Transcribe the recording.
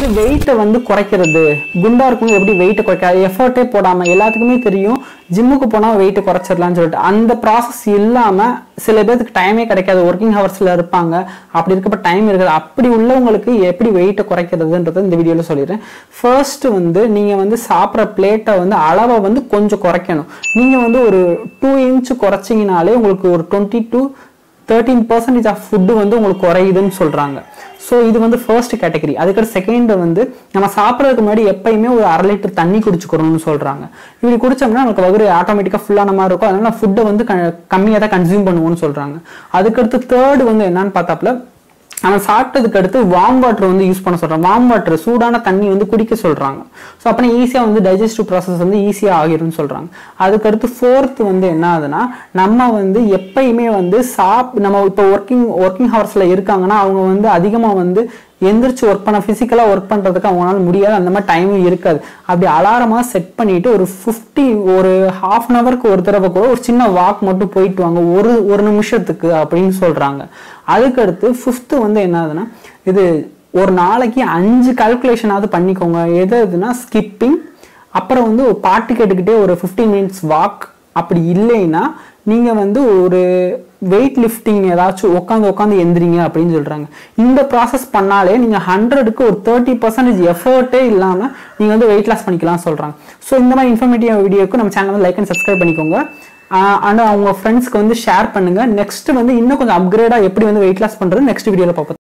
வெயிட்டை வந்து குறைக்கிறது, குண்டா இருக்கும் எப்படி வெயிட்டை குறைக்காது, எஃபர்ட்டே போடாமல், எல்லாத்துக்குமே தெரியும் ஜிம்முக்கு போனால் வெயிட்டை குறைச்சிடலாம்னு சொல்லிட்டு அந்த ப்ராசஸ் இல்லாமல் சில பேருக்கு டைமே கிடைக்காது, ஒர்க்கிங் ஹவர்ஸில் இருப்பாங்க, அப்படி இருக்கப்ப டைம் இருக்காது. அப்படி உள்ளவங்களுக்கு எப்படி வெயிட்டை குறைக்கிறதுன்றதை இந்த வீடியோவில் சொல்லிடுறேன். ஃபர்ஸ்ட் வந்து நீங்கள் வந்து சாப்பிட்ற பிளேட்டை வந்து அளவை வந்து கொஞ்சம் குறைக்கணும். நீங்கள் வந்து ஒரு 2 inch குறைச்சிங்கனாலே உங்களுக்கு ஒரு 20 to 13% ஆஃப் ஃபுட்டு வந்து உங்களுக்கு குறையுதுன்னு சொல்கிறாங்க. ஸோ இது வந்து ஃபர்ஸ்ட் கேட்டகரி. அதுக்கடுத்து செகண்ட் வந்து நம்ம சாப்பிட்றதுக்கு முன்னாடி எப்பயுமே ஒரு 1/2 லிட்டர் தண்ணி குடிச்சுக்கணும்னு சொல்கிறாங்க. இப்படி குடிச்சோம்னா நமக்கு வகுறு ஆட்டோமேட்டிக்காக ஃபுல்லான மாதிரி இருக்கும், அதனால ஃபுட்டை வந்து கம்மியாக தான் கன்சியூம் பண்ணுவோம்னு சொல்கிறாங்க. அதுக்கடுத்து தேர்டு வந்து என்னன்னு பார்த்தாப்புல நம்ம சாப்பிட்டதுக்கு அடுத்து வார்ம் வாட்டர் வந்து யூஸ் பண்ண சொல்கிறாங்க. வார்ம் வாட்டர் சூடான தண்ணி வந்து குடிக்க சொல்கிறாங்க. ஸோ அப்போ ஈஸியாக வந்து டைஜஸ்டிவ் ப்ராசஸ் வந்து ஈஸியாக ஆகிரும்னு சொல்கிறாங்க. அதுக்கடுத்து ஃபோர்த்து வந்து என்ன ஆகுதுன்னா, நம்ம வந்து எப்பயுமே வந்து நம்ம இப்போ ஒர்க்கிங் ஹவர்ஸில் இருக்காங்கன்னா அவங்க வந்து அதிகமாக வந்து எந்திரிச்சு ஒர்க் பண்ண ஃபிசிக்கலாக ஒர்க் பண்ணுறதுக்கு அவங்களால முடியாது, அந்த மாதிரி டைமும் இருக்காது. அப்படி அலாரமாக செட் பண்ணிவிட்டு ஒரு ½ an hourக்கு ஒரு தடவை கூட ஒரு சின்ன வாக் மட்டும் போயிட்டு வாங்க, ஒரு நிமிஷத்துக்கு அப்படின்னு சொல்கிறாங்க. அதுக்கடுத்து ஃபிஃப்த்து வந்து என்ன ஆகுதுன்னா, இது ஒரு நாளைக்கு 5 கால்குலேஷனாவது பண்ணிக்கோங்க. எதுனா ஸ்கிப்பிங், அப்புறம் வந்து ஒரு பாட்டு கேட்டுக்கிட்டே ஒரு 15 minutes வாக், அப்படி இல்லைன்னா நீங்கள் வந்து ஒரு வெயிட் லிஃப்டிங் ஏதாச்சும் உட்காந்து எந்திரிங்க அப்படின்னு சொல்கிறாங்க. இந்த ப்ராசஸ் பண்ணாலே நீங்கள் 100க்கு ஒரு 30% எஃபர்ட்டே இல்லாமல் நீங்கள் வந்து வெயிட் லாஸ் பண்ணிக்கலாம்னு சொல்கிறாங்க. ஸோ இந்த மாதிரி இன்ஃபர்மேட்டிவ் வீடியோக்கு நம்ம சேனல் வந்து லைக் அண்ட் சப்ஸ்கிரைப் பண்ணிக்கோங்க. ஆனால் அவங்க ஃப்ரெண்ட்ஸ்க்கு வந்து ஷேர் பண்ணுங்கள். நெக்ஸ்ட் வந்து இன்னும் கொஞ்சம் அப்கிரேடாக எப்படி வந்து வெயிட் லாஸ் பண்ணுறது நெக்ஸ்ட் வீடியோவில் பார்ப்போம்.